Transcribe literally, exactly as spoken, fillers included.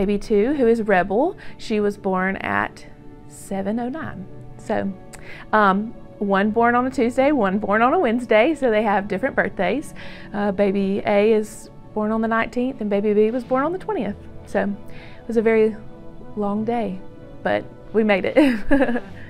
baby two, who is Rebel, she was born at seven oh nine. So um, one born on a Tuesday, one born on a Wednesday, so they have different birthdays. Uh, baby A is born on the nineteenth and baby B was born on the twentieth. So it was a very long day, but we made it.